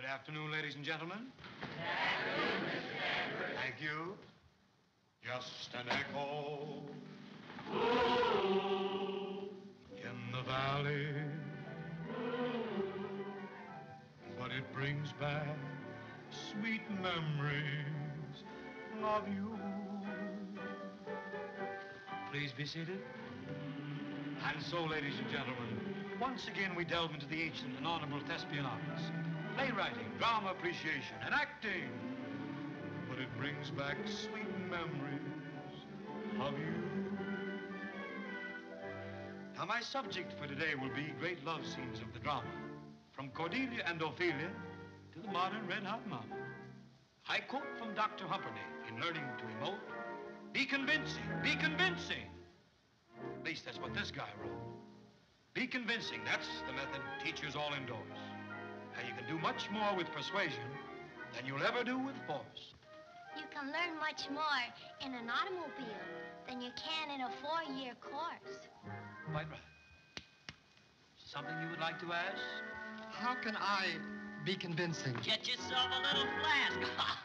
afternoon, ladies and gentlemen. Good afternoon, Mr. Danvers. Thank you. Just an echo in the valley, but it brings back sweet memories of you. Please be seated. And so, ladies and gentlemen, once again we delve into the ancient and honorable thespian arts, playwriting, drama appreciation, and acting. But it brings back sweet memories of you. Now, my subject for today will be great love scenes of the drama, from Cordelia and Ophelia to the modern red-hot mama. I quote from Dr. Humperdinck in Learning to Emote, be convincing, be convincing. At least that's what this guy wrote. Be convincing, that's the method teachers all endorse. Now, you can do much more with persuasion than you'll ever do with force. You can learn much more in an automobile than you can in a 4-year course. Quite right. Something you would like to ask? How can I be convincing? Get yourself a little flask.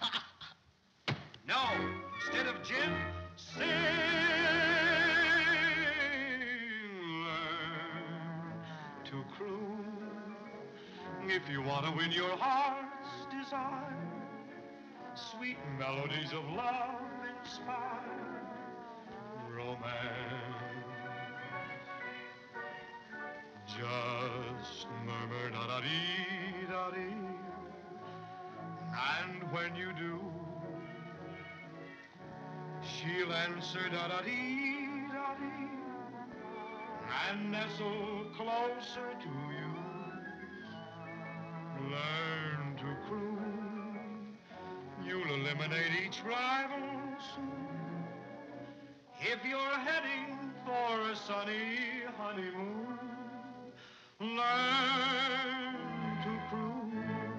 No. Instead of gin, sailor. To Croon. If you want to win your heart's desire, sweet melodies of love inspire romance. Just murmur da-da-dee-da-dee, and when you do, she'll answer da-da-dee-da-dee and nestle closer to you. Learn to croon, you'll eliminate each rival soon. If you're heading for a sunny honeymoon, learn to croon.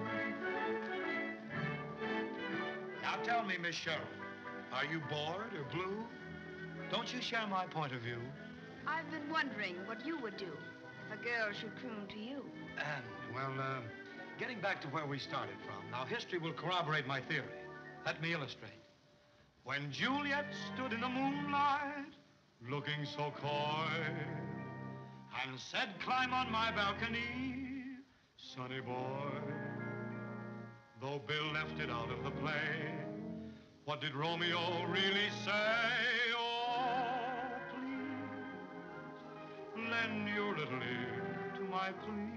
Now tell me, Miss Cheryl, are you bored or blue? Don't you share my point of view? I've been wondering what you would do if a girl should croon to you. Well, getting back to where we started from, now history will corroborate my theory. Let me illustrate. When Juliet stood in the moonlight, looking so coy, and said, climb on my balcony, sonny boy. Though Bill left it out of the play, what did Romeo really say? Oh, please, lend your little ear to my plea.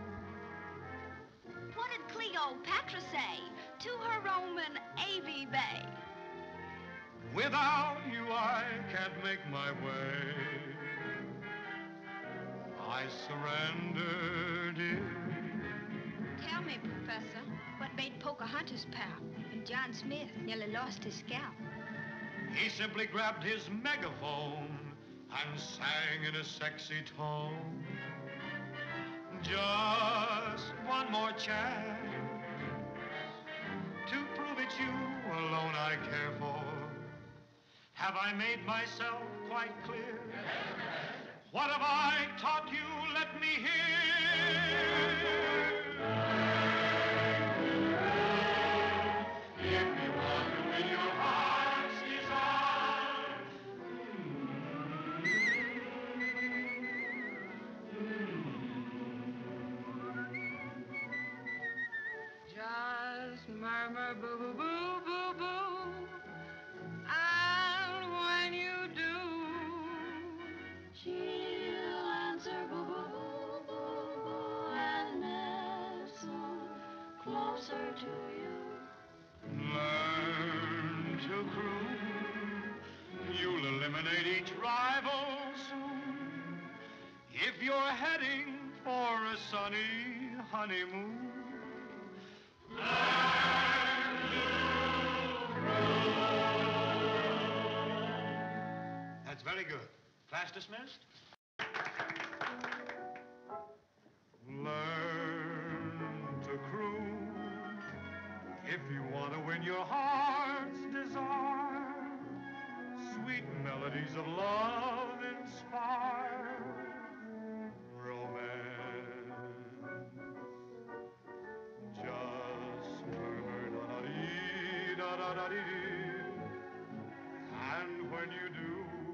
What did Cleopatra say to her Roman A.V. Bay? Without you, I can't make my way. I surrender, dear. Tell me, Professor, what made Pocahontas pout and John Smith nearly lost his scalp? He simply grabbed his megaphone and sang in a sexy tone. Just one more chance to prove it's you alone I care for. Have I made myself quite clear? What have I taught you? Let me hear. If you want to win your heart's desire, Just murmur boo boo boo boo boo, and when you do, she'll answer boo boo boo boo boo and nestle closer to you. learn to croon. You'll eliminate each rival soon. If you're heading for a sunny honeymoon, that's very good. Class dismissed? Learn to croon if you want to win your heart's desire. Sweet melodies of love inspire romance. Just da-da-dee. And when you do,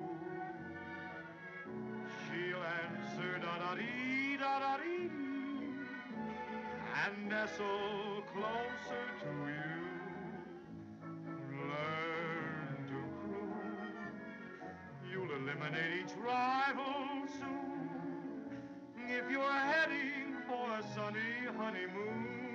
she'll answer da-da-dee, da-da-dee, and nestle closer to you. Learn to croon. You'll eliminate each rival soon if you're heading for a sunny honeymoon.